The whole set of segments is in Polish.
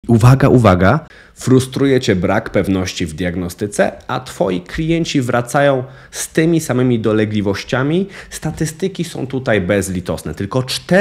Uwaga, uwaga, frustruje Cię brak pewności w diagnostyce, a Twoi klienci wracają z tymi samymi dolegliwościami. Statystyki są tutaj bezlitosne. Tylko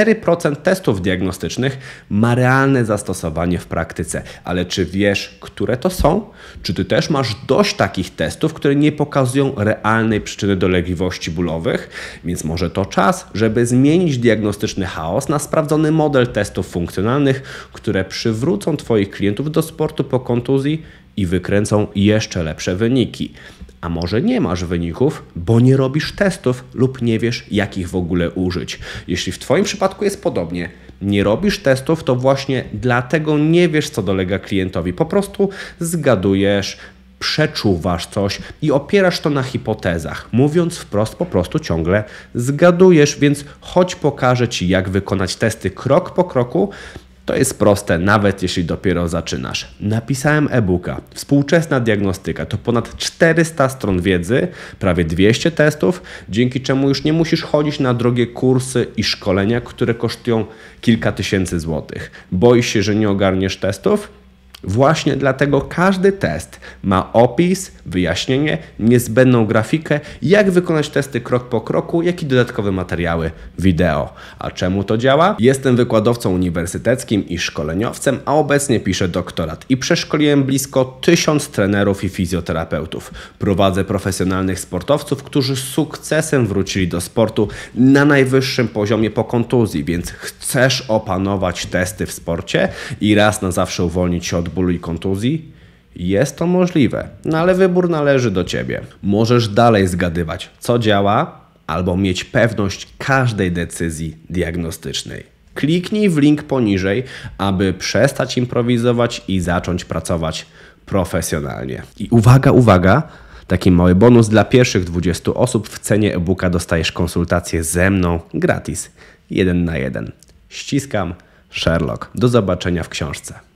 4% testów diagnostycznych ma realne zastosowanie w praktyce. Ale czy wiesz, które to są? Czy Ty też masz dość takich testów, które nie pokazują realnej przyczyny dolegliwości bólowych? Więc może to czas, żeby zmienić diagnostyczny chaos na sprawdzony model testów funkcjonalnych, które przywrócą Twoich klientów do sportu po kontuzji i wykręcą jeszcze lepsze wyniki. A może nie masz wyników, bo nie robisz testów lub nie wiesz, jak ich w ogóle użyć. Jeśli w Twoim przypadku jest podobnie, nie robisz testów, to właśnie dlatego nie wiesz, co dolega klientowi. Po prostu zgadujesz, przeczuwasz coś i opierasz to na hipotezach. Mówiąc wprost, po prostu ciągle zgadujesz, więc chodź pokażę Ci, jak wykonać testy krok po kroku. To jest proste, nawet jeśli dopiero zaczynasz. Napisałem e-booka. Współczesna diagnostyka to ponad 400 stron wiedzy, prawie 200 testów, dzięki czemu już nie musisz chodzić na drogie kursy i szkolenia, które kosztują kilka tysięcy złotych. Boisz się, że nie ogarniesz testów? Właśnie dlatego każdy test ma opis, wyjaśnienie, niezbędną grafikę, jak wykonać testy krok po kroku, jak i dodatkowe materiały wideo. A czemu to działa? Jestem wykładowcą uniwersyteckim i szkoleniowcem, a obecnie piszę doktorat i przeszkoliłem blisko 1000 trenerów i fizjoterapeutów. Prowadzę profesjonalnych sportowców, którzy z sukcesem wrócili do sportu na najwyższym poziomie po kontuzji, więc chcesz opanować testy w sporcie i raz na zawsze uwolnić się od bólu i kontuzji? Jest to możliwe, no ale wybór należy do Ciebie. Możesz dalej zgadywać, co działa, albo mieć pewność każdej decyzji diagnostycznej. Kliknij w link poniżej, aby przestać improwizować i zacząć pracować profesjonalnie. I uwaga, uwaga! Taki mały bonus dla pierwszych 20 osób. W cenie e-booka dostajesz konsultację ze mną gratis, 1 na 1. Ściskam, Sherlock. Do zobaczenia w książce.